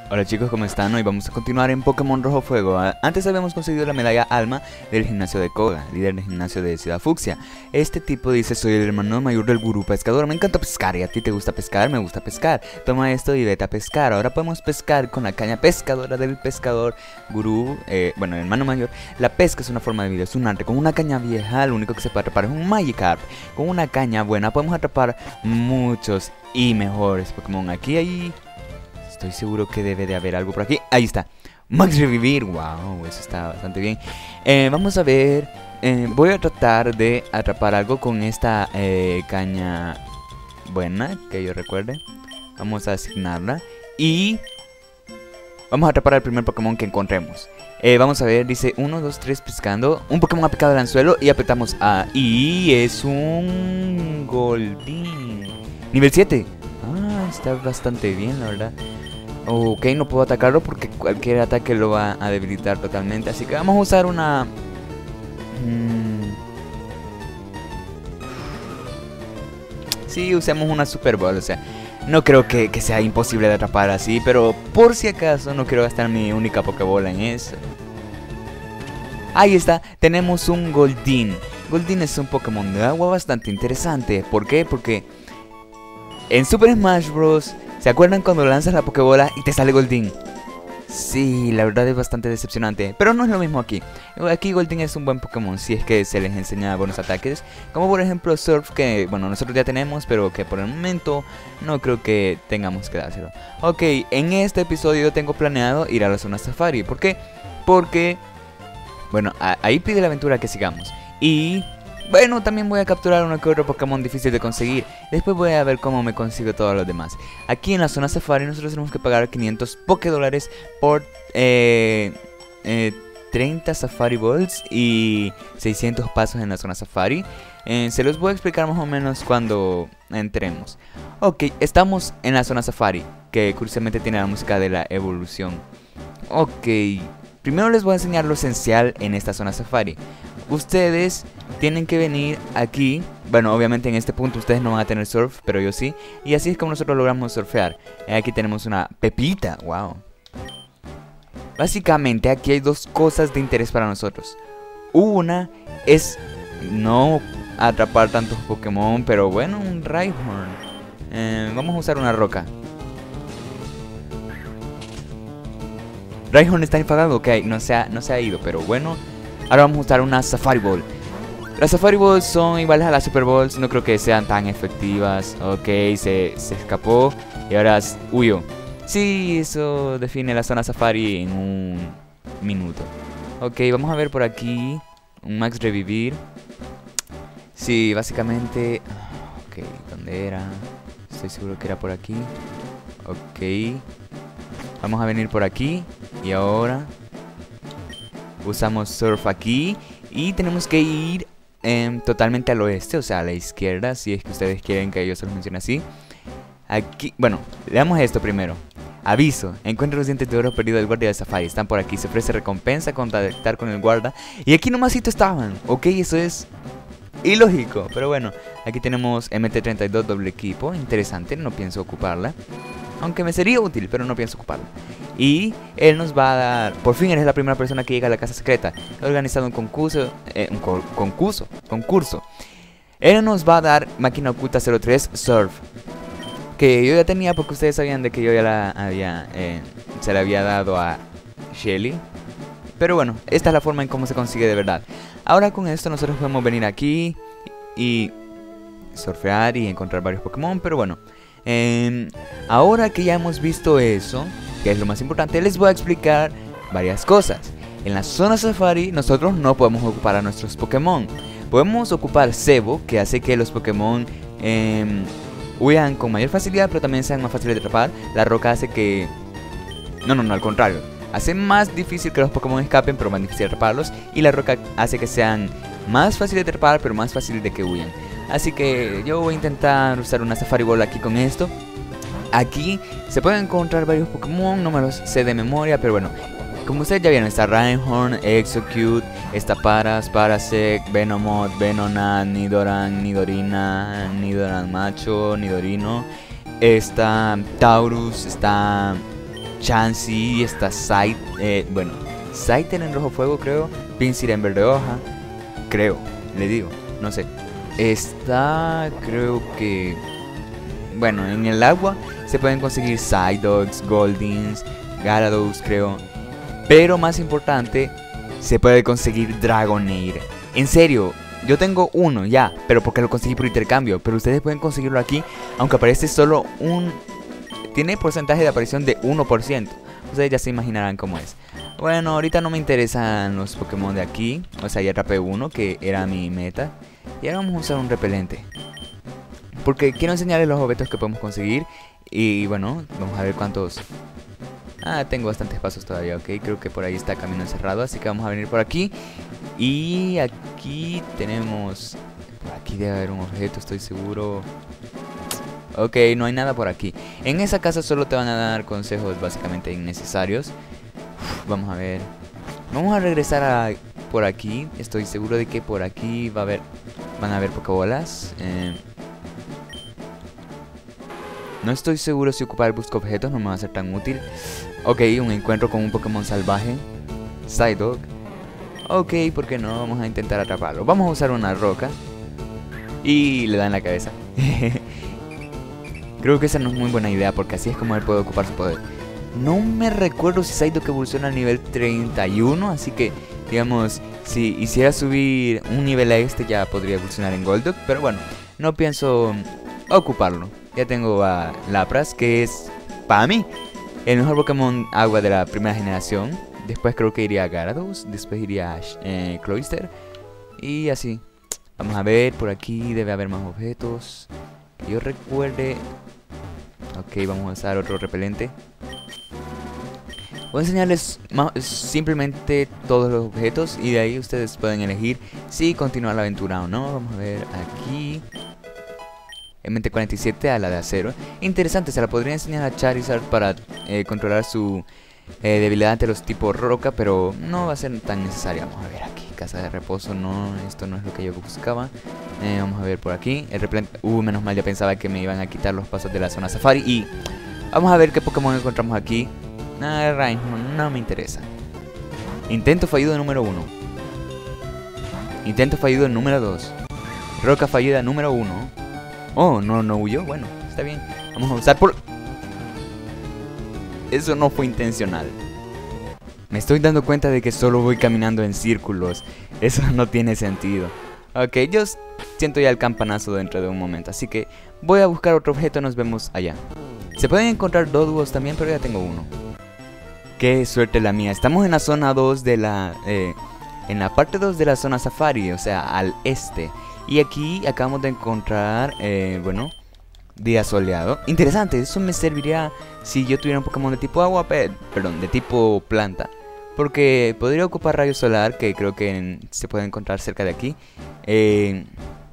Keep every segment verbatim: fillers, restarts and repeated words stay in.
Hola chicos, ¿cómo están? Hoy vamos a continuar en Pokémon Rojo Fuego. Antes habíamos conseguido la medalla Alma del gimnasio de Koga, líder del gimnasio de Ciudad Fucsia. Este tipo dice: soy el hermano mayor del gurú pescador, me encanta pescar. ¿Y a ti te gusta pescar? Me gusta pescar. Toma esto y vete a pescar. Ahora podemos pescar con la caña pescadora del pescador gurú, eh, bueno, el hermano mayor. La pesca es una forma de vida, es un arte. Con una caña vieja lo único que se puede atrapar es un Magikarp. Con una caña buena podemos atrapar muchos y mejores Pokémon. Aquí hay... Estoy seguro que debe de haber algo por aquí. Ahí está. Max Revivir. Wow, eso está bastante bien. Eh, vamos a ver. Eh, voy a tratar de atrapar algo con esta eh, caña buena, que yo recuerde. Vamos a asignarla. Y vamos a atrapar al primer Pokémon que encontremos. Eh, vamos a ver, dice uno, dos, tres pescando. Un Pokémon ha picado el anzuelo y apretamos A. Y es un Goldeen. Nivel siete. Ah, está bastante bien, la verdad. Ok, no puedo atacarlo porque cualquier ataque lo va a debilitar totalmente. Así que vamos a usar una... Hmm. Sí, usemos una Super Ball, o sea, no creo que, que sea imposible de atrapar así. Pero por si acaso no quiero gastar mi única Pokébola en eso. Ahí está, tenemos un Goldeen. Goldeen es un Pokémon de agua bastante interesante. ¿Por qué? Porque en Super Smash Bros. ¿Se acuerdan cuando lanzas la Pokébola y te sale Goldeen? Sí, la verdad es bastante decepcionante, pero no es lo mismo aquí. Aquí Goldeen es un buen Pokémon si es que se les enseña buenos ataques, como por ejemplo Surf, que bueno, nosotros ya tenemos, pero que por el momento no creo que tengamos que dárselo. Ok, en este episodio yo tengo planeado ir a la zona Safari. ¿Por qué? Porque, bueno, ahí pide la aventura que sigamos. Y... bueno, también voy a capturar uno que otro Pokémon difícil de conseguir. Después voy a ver cómo me consigo todos los demás. Aquí en la zona Safari nosotros tenemos que pagar quinientos Pokédólares por eh, eh, treinta Safari Balls y seiscientos pasos en la zona Safari. Eh, se los voy a explicar más o menos cuando entremos. Ok, estamos en la zona Safari, que curiosamente tiene la música de la evolución. Ok, primero les voy a enseñar lo esencial en esta zona Safari. Ustedes tienen que venir aquí. Bueno, obviamente en este punto ustedes no van a tener surf, pero yo sí. Y así es como nosotros logramos surfear. Aquí tenemos una pepita, wow. Básicamente aquí hay dos cosas de interés para nosotros. Una es no atrapar tantos Pokémon, pero bueno, un Rhyhorn. eh, Vamos a usar una roca. Rhyhorn está enfadado, ok, no se ha, no se ha ido, pero bueno. Ahora vamos a usar una Safari Ball. Las Safari Balls son iguales a las Super Balls. No creo que sean tan efectivas. Ok, se, se escapó. Y ahora huyó. Sí, eso define la zona Safari en un minuto. Ok, vamos a ver por aquí. Un Max Revivir. Sí, básicamente... ok, ¿dónde era? Estoy seguro que era por aquí. Ok. Vamos a venir por aquí. Y ahora... usamos Surf aquí. Y tenemos que ir eh, totalmente al oeste, o sea, a la izquierda, si es que ustedes quieren que yo se los mencione así. Aquí, bueno, leamos esto primero. Aviso, encuentra los dientes de oro perdido del guardia de Safari. Están por aquí, se ofrece recompensa contactar con el guarda. Y aquí nomásito estaban. Ok, eso es ilógico, pero bueno. Aquí tenemos M T treinta y dos doble equipo. Interesante, no pienso ocuparla. Aunque me sería útil, pero no pienso ocuparla. Y él nos va a dar... por fin eres la primera persona que llega a la casa secreta. He organizado un concurso... Eh, un co concurso. Concurso. Él nos va a dar máquina oculta cero tres Surf. Que yo ya tenía porque ustedes sabían de que yo ya la había... Eh, se la había dado a Shelly. Pero bueno, esta es la forma en cómo se consigue de verdad. Ahora con esto nosotros podemos venir aquí y surfear y encontrar varios Pokémon. Pero bueno... Eh, ahora que ya hemos visto eso, que es lo más importante, les voy a explicar varias cosas. En la zona Safari nosotros no podemos ocupar a nuestros Pokémon. Podemos ocupar Cebo, que hace que los Pokémon eh, huyan con mayor facilidad, pero también sean más fáciles de atrapar. La roca hace que... no, no, no, al contrario. Hace más difícil que los Pokémon escapen, pero más difícil de atraparlos. Y la roca hace que sean más fáciles de atrapar, pero más fáciles de que huyan. Así que yo voy a intentar usar una Safari Ball aquí con esto. Aquí se pueden encontrar varios Pokémon, no me los sé de memoria, pero bueno. Como ustedes ya vieron, está Rhyhorn, Execute, está Paras, Parasect, Venomoth, Venonat, Nidoran, Nidorina, Nidoran Macho, Nidorino. Está Taurus, está Chansey, está Scythe, eh, bueno, Scyther en rojo fuego creo, Pinsir en verde hoja, creo, le digo, no sé. Está, creo que, bueno, en el agua se pueden conseguir Psyducks, Goldings, Gyarados creo, pero más importante, se puede conseguir Dragonair. En serio, yo tengo uno ya, pero porque lo conseguí por intercambio, pero ustedes pueden conseguirlo aquí, aunque aparece solo un... tiene porcentaje de aparición de uno por ciento. Ustedes ya se imaginarán cómo es. Bueno, ahorita no me interesan los Pokémon de aquí. O sea, ya atrapé uno, que era mi meta. Y ahora vamos a usar un repelente, porque quiero enseñarles los objetos que podemos conseguir. Y bueno, vamos a ver cuántos... Ah, tengo bastantes pasos todavía, ok. Creo que por ahí está camino cerrado, así que vamos a venir por aquí. Y aquí tenemos... Por aquí debe haber un objeto, estoy seguro. Ok, no hay nada por aquí. En esa casa solo te van a dar consejos básicamente innecesarios. Uf, vamos a ver. Vamos a regresar a por aquí. Estoy seguro de que por aquí va a haber... Van a haber Pokébolas. Eh, no estoy seguro si ocupar el busca objetos no me va a ser tan útil. Ok, un encuentro con un Pokémon salvaje. Psyduck. Ok, ¿por qué no? Vamos a intentar atraparlo. Vamos a usar una roca. Y le da en la cabeza. Creo que esa no es muy buena idea, porque así es como él puede ocupar su poder. No me recuerdo si Psyduck evoluciona al nivel treinta y uno, así que, digamos, si hiciera subir un nivel a este ya podría evolucionar en Golduck. Pero bueno, no pienso ocuparlo. Ya tengo a Lapras, que es, para mí, el mejor Pokémon agua de la primera generación. Después creo que iría a Gyarados, después iría a eh, Cloyster. Y así. Vamos a ver, por aquí debe haber más objetos que yo recuerde. Ok, vamos a usar otro repelente. Voy a enseñarles simplemente todos los objetos y de ahí ustedes pueden elegir si continuar la aventura o no. Vamos a ver aquí. M T cuarenta y siete a la de acero. Interesante, se la podría enseñar a Charizard para eh, controlar su eh, debilidad ante los tipos roca, pero no va a ser tan necesaria. Vamos a ver aquí, casa de reposo, no, esto no es lo que yo buscaba. Eh, vamos a ver por aquí, el repelente, uh, menos mal, ya pensaba que me iban a quitar los pasos de la zona safari. Y vamos a ver qué Pokémon encontramos aquí. Nada, Rain, no, no me interesa. Intento fallido número uno. Intento fallido número dos. Roca fallida número uno. Oh, no, no huyó. Bueno, está bien. Vamos a usar por... Eso no fue intencional. Me estoy dando cuenta de que solo voy caminando en círculos. Eso no tiene sentido. Ok, yo siento ya el campanazo dentro de un momento, así que voy a buscar otro objeto. Nos vemos allá. Se pueden encontrar Doduos también, pero ya tengo uno. Qué suerte la mía. Estamos en la zona dos de la... Eh, en la parte dos de la zona safari, o sea, al este. Y aquí acabamos de encontrar, eh, bueno, día soleado. Interesante, eso me serviría si yo tuviera un Pokémon de tipo agua, pe perdón, de tipo planta. Porque podría ocupar rayo solar, que creo que en, se puede encontrar cerca de aquí. Eh,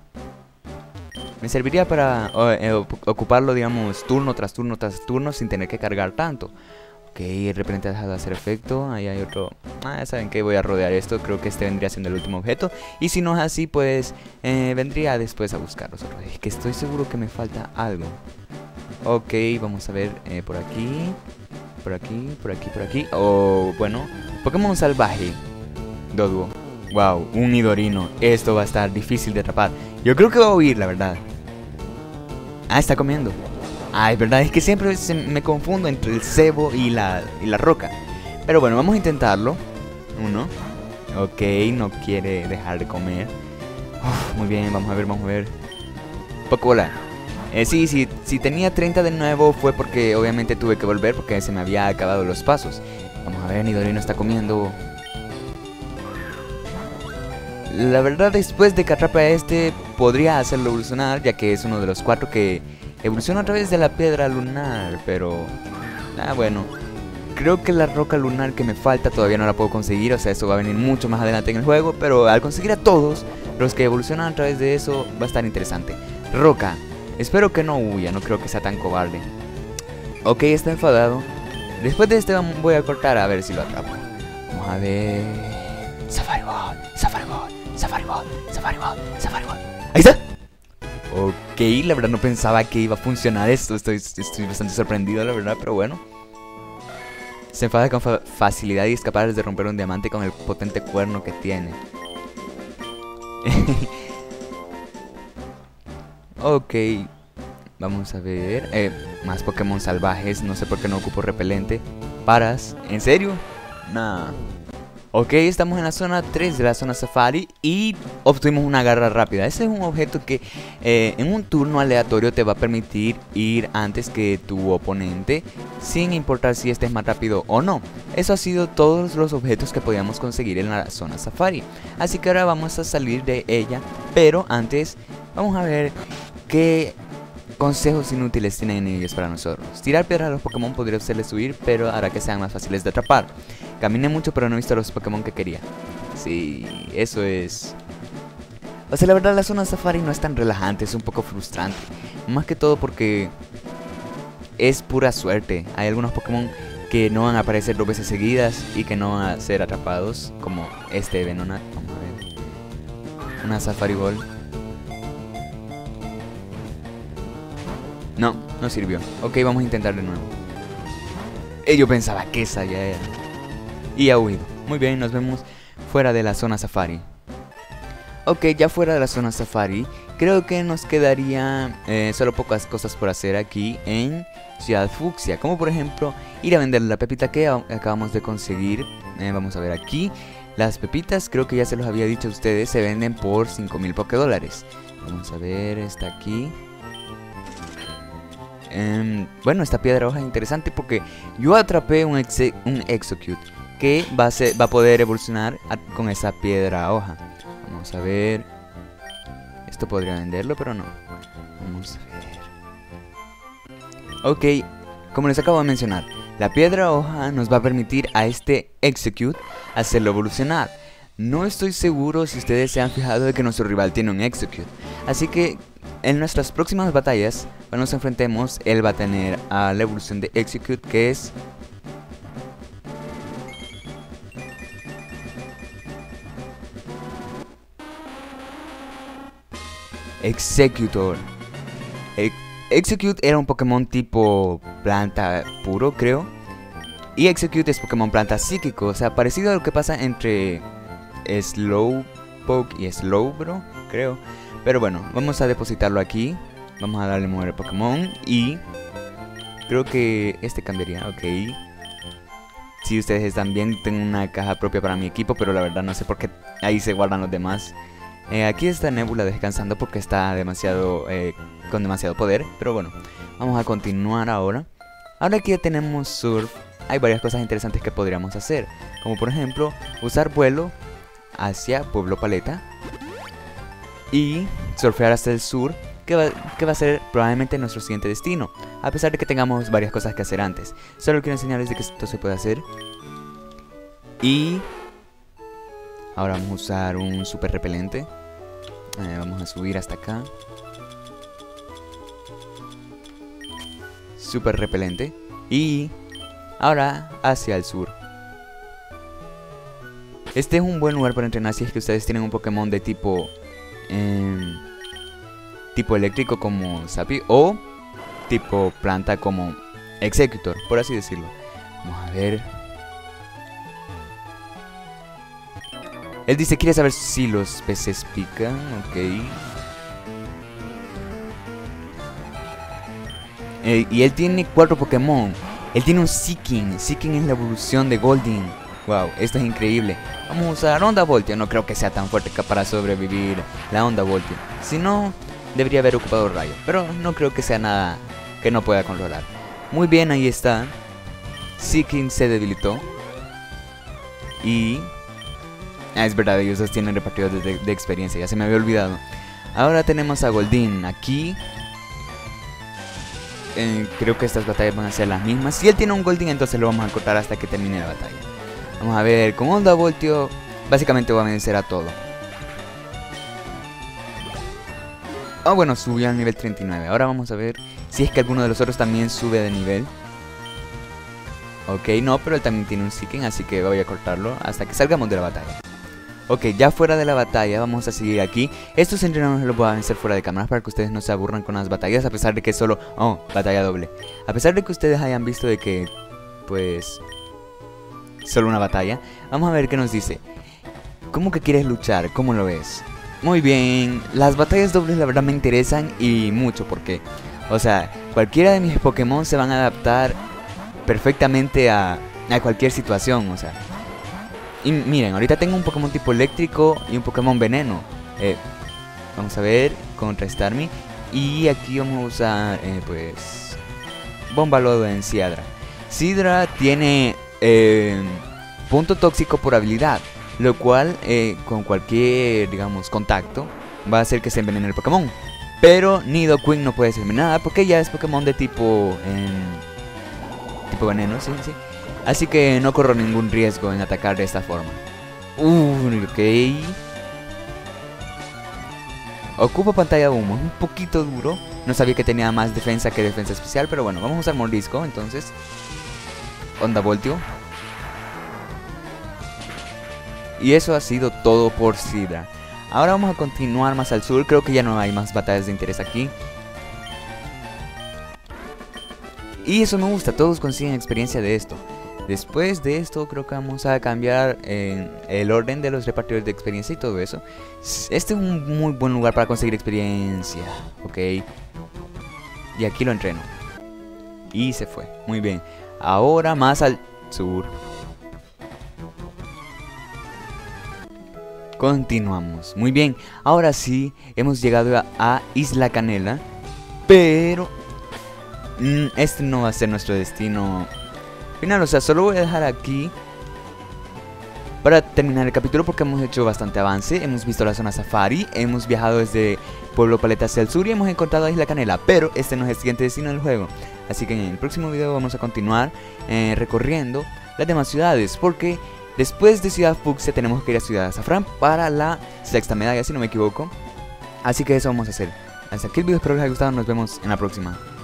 me serviría para eh, ocuparlo, digamos, turno tras turno tras turno sin tener que cargar tanto. Ok, el repelente ha dejado de hacer efecto. Ahí hay otro. Ah, saben que voy a rodear esto. Creo que este vendría siendo el último objeto. Y si no es así, pues eh, vendría después a buscar los otros. Es que estoy seguro que me falta algo. Ok, vamos a ver eh, por aquí. Por aquí, por aquí, por aquí. Oh, bueno. Pokémon salvaje. Doduo. Wow, un Nidorino. Esto va a estar difícil de atrapar. Yo creo que va a huir, la verdad. Ah, está comiendo. Ay, verdad, es que siempre se me confundo entre el cebo y la, y la roca. Pero bueno, vamos a intentarlo. Uno. Ok, no quiere dejar de comer. Uf, muy bien, vamos a ver, vamos a ver. Pokébola. Eh, sí, sí, si tenía treinta de nuevo fue porque obviamente tuve que volver porque se me había acabado los pasos. Vamos a ver, Nidorino está comiendo. La verdad, después de que atrape a este, podría hacerlo evolucionar, ya que es uno de los cuatro que evoluciona a través de la piedra lunar, pero... Ah, bueno. Creo que la roca lunar que me falta todavía no la puedo conseguir, o sea, eso va a venir mucho más adelante en el juego, pero al conseguir a todos los que evolucionan a través de eso, va a estar interesante. Roca. Espero que no huya, no creo que sea tan cobarde. Ok, está enfadado. Después de este voy a cortar a ver si lo atrapo. Vamos a ver... Safari Ball, Safari Ball, Safari Ball, Safari Ball, Safari Ball. ¡Ahí está! Ok, la verdad no pensaba que iba a funcionar esto. Estoy, estoy bastante sorprendido, la verdad, pero bueno. Se enfada con fa facilidad y es capaz de romper un diamante con el potente cuerno que tiene. Ok. Vamos a ver. Eh, más Pokémon salvajes. No sé por qué no ocupo repelente. Paras. ¿En serio? Nah. Ok, estamos en la zona tres de la zona Safari y obtuvimos una garra rápida. Ese es un objeto que eh, en un turno aleatorio te va a permitir ir antes que tu oponente, sin importar si este es más rápido o no. Eso ha sido todos los objetos que podíamos conseguir en la zona Safari. Así que ahora vamos a salir de ella, pero antes vamos a ver qué consejos inútiles tienen ellos para nosotros. Tirar piedras a los Pokémon podría hacerles huir, pero hará que sean más fáciles de atrapar. Caminé mucho, pero no he visto los Pokémon que quería. Sí, eso es... O sea, la verdad la zona Safari no es tan relajante, es un poco frustrante. Más que todo porque es pura suerte. Hay algunos Pokémon que no van a aparecer dos veces seguidas y que no van a ser atrapados, como este Venonat. Vamos a ver. Una Safari Ball. No, no sirvió. Ok, vamos a intentar de nuevo. Eh, yo pensaba que esa ya era. Y ha huido. Muy bien, nos vemos fuera de la zona Safari. Ok, ya fuera de la zona Safari, creo que nos quedaría eh, solo pocas cosas por hacer aquí en Ciudad Fucsia. Como por ejemplo, ir a vender la pepita que acabamos de conseguir. Eh, vamos a ver aquí. Las pepitas, creo que ya se los había dicho a ustedes, se venden por cinco mil Pokédólares. Vamos a ver, está aquí. Um, bueno, esta piedra hoja es interesante porque yo atrapé un, exe un Execute que va a, ser, va a poder evolucionar a con esa piedra hoja. Vamos a ver. Esto podría venderlo, pero no. Vamos a ver. Ok, como les acabo de mencionar, la piedra hoja nos va a permitir a este Execute hacerlo evolucionar. No estoy seguro si ustedes se han fijado de que nuestro rival tiene un Execute. Así que en nuestras próximas batallas, cuando nos enfrentemos, él va a tener a la evolución de Execute, que es... Executor. E Execute era un Pokémon tipo planta puro, creo. Y Execute es Pokémon planta psíquico, o sea, parecido a lo que pasa entre Slowpoke y Slowbro, creo. Pero bueno, vamos a depositarlo aquí. Vamos a darle mover el Pokémon. Y creo que este cambiaría, ok. Si ustedes están bien, tengo una caja propia para mi equipo, pero la verdad no sé por qué ahí se guardan los demás. Eh, aquí está Nebula descansando porque está demasiado eh, con demasiado poder. Pero bueno, vamos a continuar ahora. Ahora que ya tenemos Surf, hay varias cosas interesantes que podríamos hacer. Como por ejemplo, usar vuelo hacia Pueblo Paleta y surfear hasta el sur, que va, que va a ser probablemente nuestro siguiente destino, a pesar de que tengamos varias cosas que hacer antes. Solo quiero enseñarles de que esto se puede hacer. Y ahora vamos a usar un super repelente. eh, Vamos a subir hasta acá. Super repelente. Y ahora hacia el sur. Este es un buen lugar para entrenar si es que ustedes tienen un Pokémon de tipo eh, tipo eléctrico como Sapi, o tipo planta como Executor, por así decirlo. Vamos a ver. Él dice, quiere saber si los peces pican. Ok. Eh, y él tiene cuatro Pokémon. Él tiene un Seaking. Seaking es la evolución de Goldeen. Wow, esto es increíble. Vamos a usar Onda Voltio. No creo que sea tan fuerte para sobrevivir la Onda Voltio. Si no, debería haber ocupado Rayo. Pero no creo que sea nada que no pueda controlar. Muy bien, ahí está. Seaking se debilitó. Y... Ah, es verdad, ellos dos tienen repartidores de, de experiencia. Ya se me había olvidado. Ahora tenemos a Goldeen aquí. Eh, creo que estas batallas van a ser las mismas. Si él tiene un Goldeen, entonces lo vamos a cortar hasta que termine la batalla. Vamos a ver, con Onda Voltio básicamente va a vencer a todo. Ah, oh, bueno, subió al nivel treinta y nueve. Ahora vamos a ver si es que alguno de los otros también sube de nivel. Ok, no, pero él también tiene un Seaking, así que voy a cortarlo hasta que salgamos de la batalla. Ok, ya fuera de la batalla, vamos a seguir aquí. Estos entrenadores los voy a vencer fuera de cámaras para que ustedes no se aburran con las batallas, a pesar de que solo... Oh, batalla doble. A pesar de que ustedes hayan visto de que, pues... solo una batalla. Vamos a ver qué nos dice. ¿Cómo que quieres luchar? ¿Cómo lo ves? Muy bien, las batallas dobles la verdad me interesan y mucho porque, o sea, cualquiera de mis Pokémon se van a adaptar perfectamente a, a cualquier situación, o sea. Y miren, ahorita tengo un Pokémon tipo eléctrico y un Pokémon veneno. Eh, vamos a ver, contra Starmie. Y aquí vamos a usar, eh, pues, Bomba Lodo en Seadra. Seadra tiene eh, punto tóxico por habilidad, lo cual eh, con cualquier, digamos, contacto va a hacer que se envenene el Pokémon. Pero Nidoqueen no puede hacerme nada porque ya es Pokémon de tipo eh, tipo veneno, sí, sí. Así que no corro ningún riesgo en atacar de esta forma. Uh, ok. Ocupa pantalla de humo, es un poquito duro. No sabía que tenía más defensa que defensa especial, pero bueno, vamos a usar mordisco, entonces. Onda Voltio. Y eso ha sido todo por Seadra. Ahora vamos a continuar más al sur, creo que ya no hay más batallas de interés aquí. Y eso me gusta, todos consiguen experiencia de esto. Después de esto creo que vamos a cambiar eh, el orden de los repartidores de experiencia y todo eso. Este es un muy buen lugar para conseguir experiencia, ok. Y aquí lo entreno. Y se fue, muy bien. Ahora más al sur. Continuamos, muy bien. Ahora sí, hemos llegado a, a Isla Canela. Pero mmm, este no va a ser nuestro destino final, o sea, solo voy a dejar aquí para terminar el capítulo porque hemos hecho bastante avance. Hemos visto la zona safari, hemos viajado desde Pueblo Paleta hacia el sur y hemos encontrado a Isla Canela. Pero este no es el siguiente destino del juego, así que en el próximo video vamos a continuar eh, recorriendo las demás ciudades, porque después de Ciudad Fucsia tenemos que ir a Ciudad Azafrán para la sexta medalla, si no me equivoco. Así que eso vamos a hacer. Hasta aquí el video, espero que les haya gustado, nos vemos en la próxima.